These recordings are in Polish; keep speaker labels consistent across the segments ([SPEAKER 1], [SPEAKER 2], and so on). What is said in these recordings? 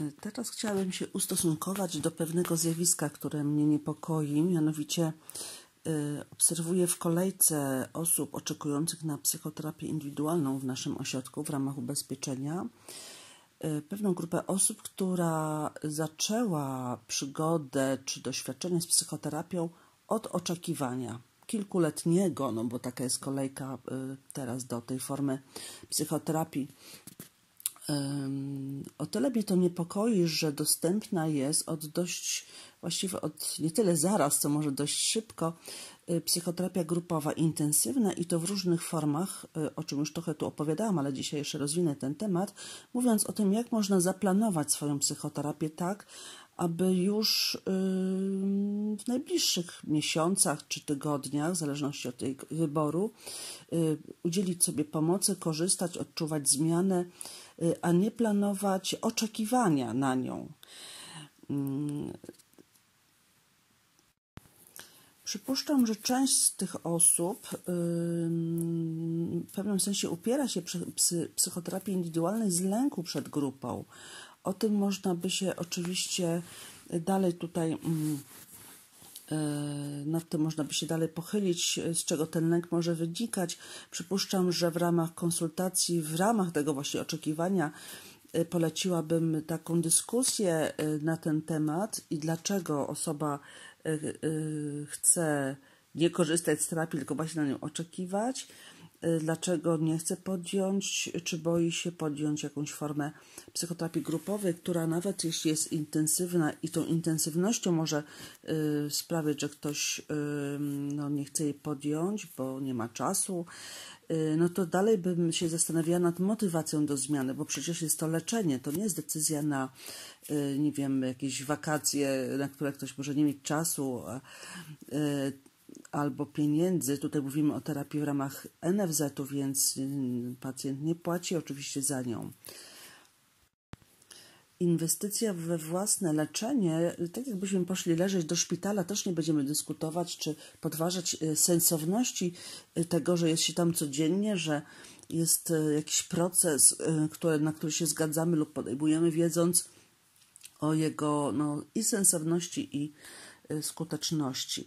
[SPEAKER 1] Teraz chciałabym się ustosunkować do pewnego zjawiska, które mnie niepokoi, mianowicie obserwuję w kolejce osób oczekujących na psychoterapię indywidualną w naszym ośrodku w ramach ubezpieczenia pewną grupę osób, która zaczęła przygodę czy doświadczenie z psychoterapią od oczekiwania kilkuletniego, no bo taka jest kolejka teraz do tej formy psychoterapii. O tyle mnie to niepokoi, że dostępna jest właściwie od nie tyle zaraz, co może dość szybko, psychoterapia grupowa intensywna i to w różnych formach, o czym już trochę tu opowiadałam, ale dzisiaj jeszcze rozwinę ten temat, mówiąc o tym, jak można zaplanować swoją psychoterapię tak, aby już w najbliższych miesiącach czy tygodniach, w zależności od tej wyboru, udzielić sobie pomocy, korzystać, odczuwać zmianę, a nie planować oczekiwania na nią. Przypuszczam, że część z tych osób w pewnym sensie upiera się psychoterapii indywidualnej z lęku przed grupą. O tym można by się oczywiście dalej tutaj, nad tym można by się dalej pochylić, z czego ten lęk może wynikać. Przypuszczam, że w ramach konsultacji, w ramach tego właśnie oczekiwania poleciłabym taką dyskusję na ten temat i dlaczego osoba chce nie korzystać z terapii, tylko właśnie na nią oczekiwać, dlaczego nie chce podjąć, czy boi się podjąć jakąś formę psychoterapii grupowej, która nawet jeśli jest intensywna i tą intensywnością może sprawiać, że ktoś nie chce jej podjąć, bo nie ma czasu, no to dalej bym się zastanawiała nad motywacją do zmiany, bo przecież jest to leczenie, to nie jest decyzja na, nie wiem, jakieś wakacje, na które ktoś może nie mieć czasu albo pieniędzy. Tutaj mówimy o terapii w ramach NFZ-u, więc pacjent nie płaci oczywiście za nią. Inwestycja we własne leczenie, tak jakbyśmy poszli leżeć do szpitala, też nie będziemy dyskutować, czy podważać sensowności tego, że jest się tam codziennie, że jest jakiś proces, na który się zgadzamy lub podejmujemy, wiedząc o jego i sensowności, i skuteczności.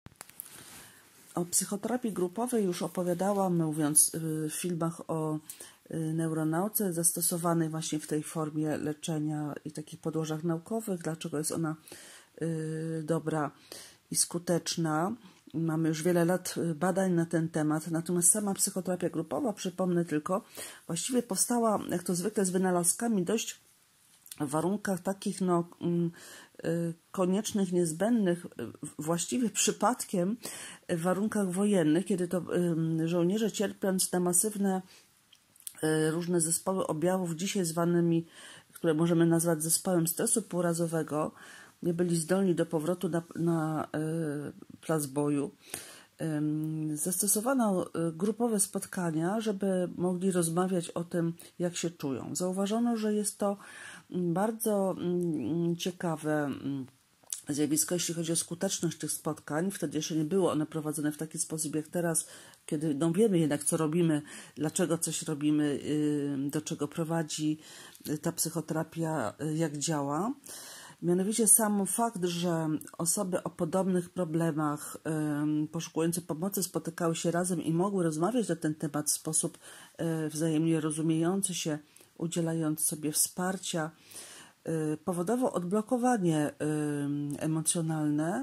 [SPEAKER 1] O psychoterapii grupowej już opowiadałam, mówiąc w filmach o neuronauce zastosowanej właśnie w tej formie leczenia i takich podłożach naukowych, dlaczego jest ona dobra i skuteczna. Mamy już wiele lat badań na ten temat, natomiast sama psychoterapia grupowa, przypomnę tylko, właściwie powstała, jak to zwykle z wynalazkami, dość w warunkach takich koniecznych, niezbędnych, właściwie przypadkiem w warunkach wojennych, kiedy to żołnierze, cierpiąc na masywne różne zespoły objawów, dzisiaj zwanymi, które możemy nazwać zespołem stresu półrazowego, nie byli zdolni do powrotu na plac boju. Zastosowano grupowe spotkania, żeby mogli rozmawiać o tym, jak się czują. Zauważono, że jest to bardzo ciekawe zjawisko, jeśli chodzi o skuteczność tych spotkań. Wtedy jeszcze nie były one prowadzone w taki sposób jak teraz, kiedy wiemy jednak, co robimy, dlaczego coś robimy, do czego prowadzi ta psychoterapia, jak działa. Mianowicie sam fakt, że osoby o podobnych problemach poszukujące pomocy spotykały się razem i mogły rozmawiać na ten temat w sposób wzajemnie rozumiejący się, udzielając sobie wsparcia, powodowało odblokowanie emocjonalne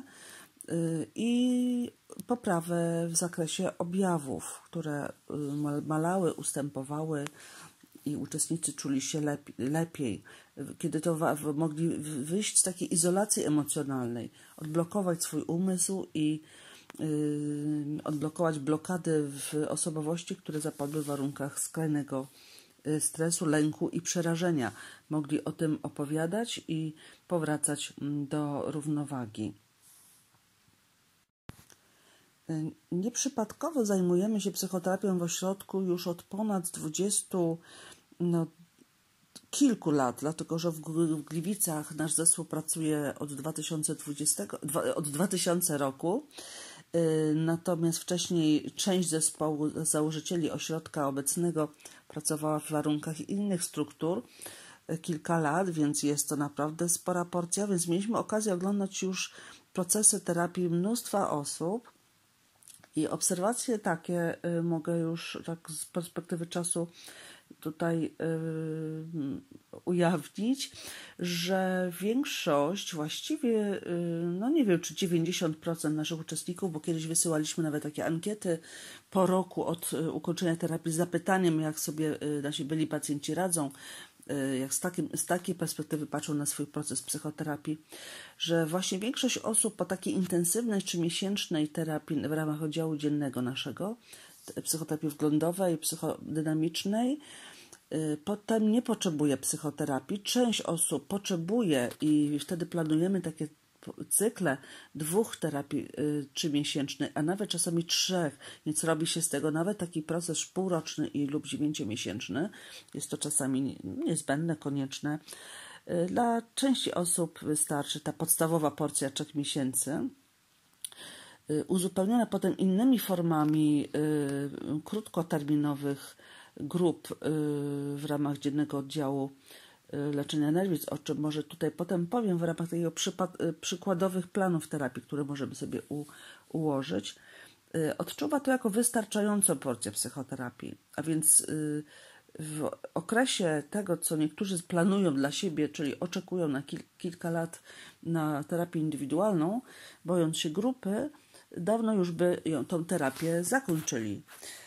[SPEAKER 1] i poprawę w zakresie objawów, które malały, ustępowały i uczestnicy czuli się lepiej, kiedy to mogli wyjść z takiej izolacji emocjonalnej, odblokować swój umysł i odblokować blokady w osobowości, które zapadły w warunkach skrajnego stresu, lęku i przerażenia. Mogli o tym opowiadać i powracać do równowagi. Nieprzypadkowo zajmujemy się psychoterapią w ośrodku już od ponad 20 kilku lat, dlatego że w Gliwicach nasz zespół pracuje od 2000 roku. Natomiast wcześniej część zespołu założycieli ośrodka obecnego pracowała w warunkach innych struktur. kilka lat, więc jest to naprawdę spora porcja, więc mieliśmy okazję oglądać już procesy terapii mnóstwa osób i obserwacje takie mogę już tak z perspektywy czasu tutaj ujawnić, że większość, właściwie, no nie wiem, czy 90% naszych uczestników, bo kiedyś wysyłaliśmy nawet takie ankiety po roku od ukończenia terapii z zapytaniem, jak sobie nasi byli pacjenci radzą, jak z takiej perspektywy patrzą na swój proces psychoterapii, że właśnie większość osób po takiej intensywnej 3-miesięcznej terapii w ramach oddziału dziennego naszego, psychoterapii wglądowej, psychodynamicznej, potem nie potrzebuje psychoterapii. Część osób potrzebuje i wtedy planujemy takie cykle 2 terapii 3-miesięcznych, a nawet czasami 3, więc robi się z tego nawet taki proces półroczny lub 9-miesięczny. Jest to czasami niezbędne, konieczne. Dla części osób wystarczy ta podstawowa porcja 3 miesięcy, uzupełniona potem innymi formami krótkoterminowych grup w ramach dziennego oddziału leczenia nerwic, o czym może tutaj potem powiem w ramach takiego przykładowych planów terapii, które możemy sobie ułożyć. Odczuwa to jako wystarczającą porcję psychoterapii, a więc w okresie tego, co niektórzy planują dla siebie, czyli oczekują na kilka lat na terapię indywidualną, bojąc się grupy, dawno już by tą terapię zakończyli.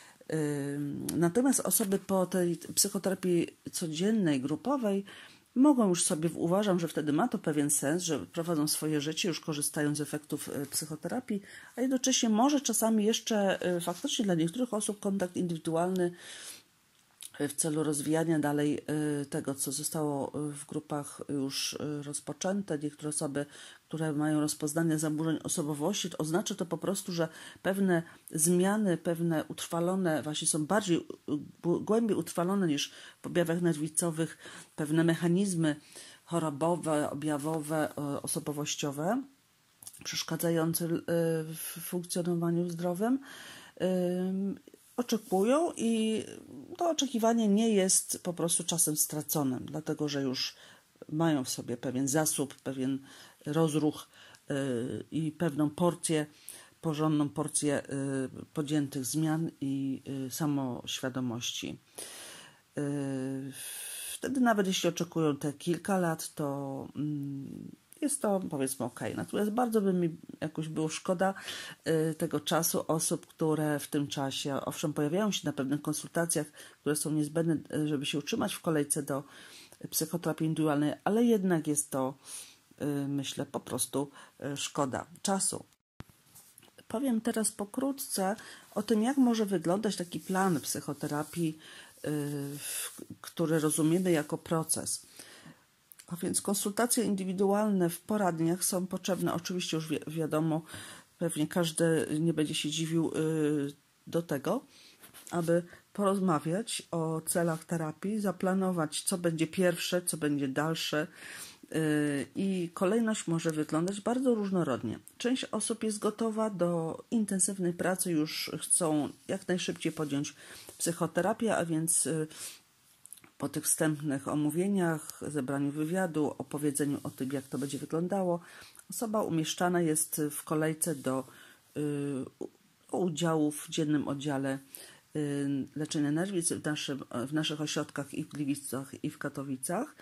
[SPEAKER 1] Natomiast osoby po tej psychoterapii codziennej, grupowej mogą już sobie, uważam, że wtedy ma to pewien sens, że prowadzą swoje życie, już korzystają z efektów psychoterapii, a jednocześnie może czasami jeszcze faktycznie dla niektórych osób kontakt indywidualny w celu rozwijania dalej tego, co zostało w grupach już rozpoczęte. Niektóre osoby, które mają rozpoznanie zaburzeń osobowości, to oznacza to po prostu, że pewne zmiany, pewne utrwalone, właśnie są bardziej, głębiej utrwalone niż w objawach nerwicowych, pewne mechanizmy chorobowe, objawowe, osobowościowe, przeszkadzające w funkcjonowaniu zdrowym, oczekują i to oczekiwanie nie jest po prostu czasem straconym, dlatego że już mają w sobie pewien zasób, pewien rozruch i pewną porcję, porządną porcję podjętych zmian i samoświadomości. Wtedy nawet jeśli oczekują te kilka lat, to jest to, powiedzmy, ok. Natomiast bardzo by mi jakoś było szkoda tego czasu osób, które w tym czasie, owszem, pojawiają się na pewnych konsultacjach, które są niezbędne, żeby się utrzymać w kolejce do psychoterapii indywidualnej, ale jednak jest to, myślę, po prostu szkoda czasu. Powiem teraz pokrótce o tym, jak może wyglądać taki plan psychoterapii, który rozumiemy jako proces. A więc konsultacje indywidualne w poradniach są potrzebne. Oczywiście już wiadomo, pewnie każdy nie będzie się dziwił do tego, aby porozmawiać o celach terapii, zaplanować, co będzie pierwsze, co będzie dalsze i kolejność może wyglądać bardzo różnorodnie. Część osób jest gotowa do intensywnej pracy, już chcą jak najszybciej podjąć psychoterapię, a więc po tych wstępnych omówieniach, zebraniu wywiadu, opowiedzeniu o tym, jak to będzie wyglądało, osoba umieszczana jest w kolejce do udziału w dziennym oddziale leczenia nerwic w naszych ośrodkach i w Gliwicach, i w Katowicach.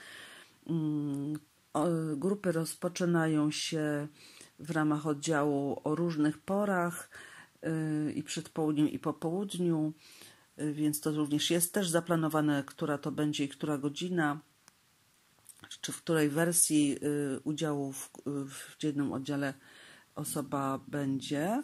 [SPEAKER 1] Grupy rozpoczynają się w ramach oddziału o różnych porach i przed południem, i po południu, więc to również jest też zaplanowane, która to będzie i która godzina, czy w której wersji udziału w dziennym oddziale osoba będzie.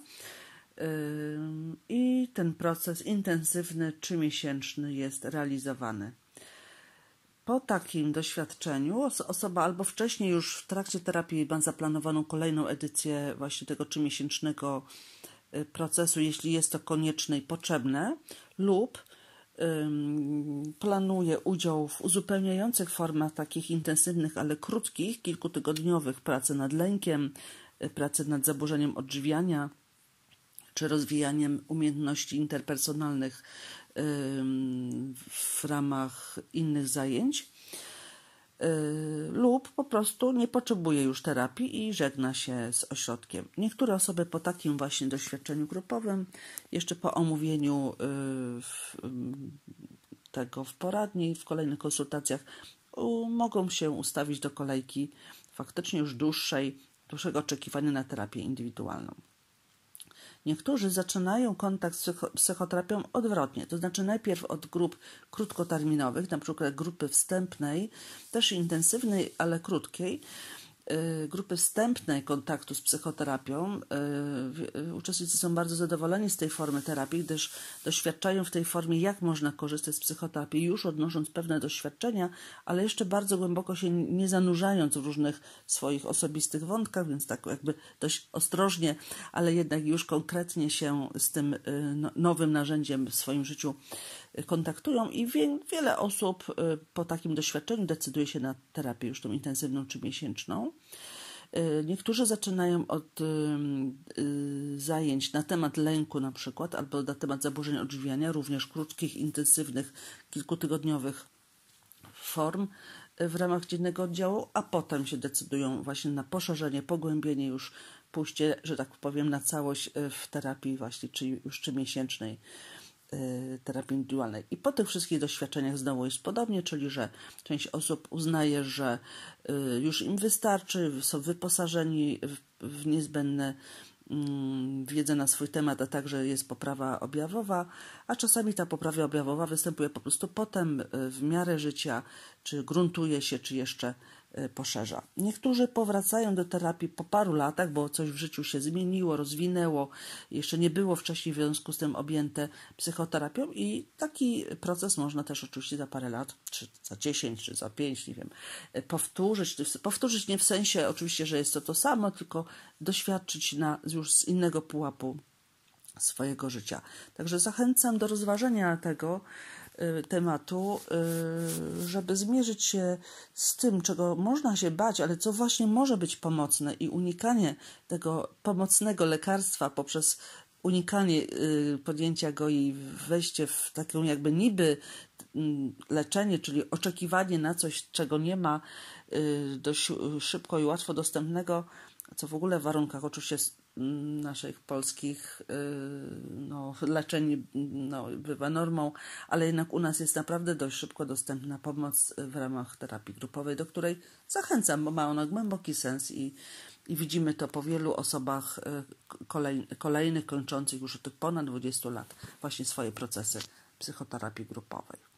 [SPEAKER 1] I ten proces intensywny, 3-miesięczny jest realizowany. Po takim doświadczeniu osoba albo wcześniej już w trakcie terapii ma zaplanowaną kolejną edycję właśnie tego 3-miesięcznego procesu, jeśli jest to konieczne i potrzebne, lub planuje udział w uzupełniających formach takich intensywnych, ale krótkich, kilkutygodniowych, pracy nad lękiem, pracy nad zaburzeniem odżywiania, czy rozwijaniem umiejętności interpersonalnych w ramach innych zajęć. lub po prostu nie potrzebuje już terapii i żegna się z ośrodkiem. Niektóre osoby po takim właśnie doświadczeniu grupowym, jeszcze po omówieniu tego w poradni, w kolejnych konsultacjach, mogą się ustawić do kolejki faktycznie już dłuższego oczekiwania na terapię indywidualną. Niektórzy zaczynają kontakt z psychoterapią odwrotnie, to znaczy najpierw od grup krótkoterminowych, na przykład grupy wstępnej, też intensywnej, ale krótkiej, grupy wstępnej kontaktu z psychoterapią. Uczestnicy są bardzo zadowoleni z tej formy terapii, gdyż doświadczają w tej formie, jak można korzystać z psychoterapii, już odnosząc pewne doświadczenia, ale jeszcze bardzo głęboko się nie zanurzając w różnych swoich osobistych wątkach, więc tak jakby dość ostrożnie, ale jednak już konkretnie się z tym nowym narzędziem w swoim życiu kontaktują i wiele osób po takim doświadczeniu decyduje się na terapię już tą intensywną czy miesięczną. Niektórzy zaczynają od zajęć na temat lęku na przykład, albo na temat zaburzeń odżywiania, również krótkich, intensywnych, kilkutygodniowych form w ramach dziennego oddziału, a potem się decydują właśnie na poszerzenie, pogłębienie, już pójście, że tak powiem, na całość w terapii właśnie, czy już 3-miesięcznej terapii indywidualnej. I po tych wszystkich doświadczeniach znowu jest podobnie, czyli że część osób uznaje, że już im wystarczy, są wyposażeni w niezbędne wiedzę na swój temat, a także jest poprawa objawowa, a czasami ta poprawa objawowa występuje po prostu potem w miarę życia, czy gruntuje się, czy jeszcze poszerza. Niektórzy powracają do terapii po paru latach, bo coś w życiu się zmieniło, rozwinęło, jeszcze nie było wcześniej w związku z tym objęte psychoterapią i taki proces można też oczywiście za parę lat, czy za 10, czy za 5, nie wiem, powtórzyć. Powtórzyć nie w sensie oczywiście, że jest to samo, tylko doświadczyć już z innego pułapu swojego życia. Także zachęcam do rozważenia tego tematu, żeby zmierzyć się z tym, czego można się bać, ale co właśnie może być pomocne i unikanie tego pomocnego lekarstwa poprzez unikanie podjęcia go i wejście w taką jakby niby leczenie, czyli oczekiwanie na coś, czego nie ma, dość szybko i łatwo dostępnego, co w ogóle w warunkach oczywiście naszych polskich leczeń bywa normą, ale jednak u nas jest naprawdę dość szybko dostępna pomoc w ramach terapii grupowej, do której zachęcam, bo ma ona głęboki sens i widzimy to po wielu osobach kolejnych, kończących już od tych ponad 20 lat właśnie swoje procesy psychoterapii grupowej.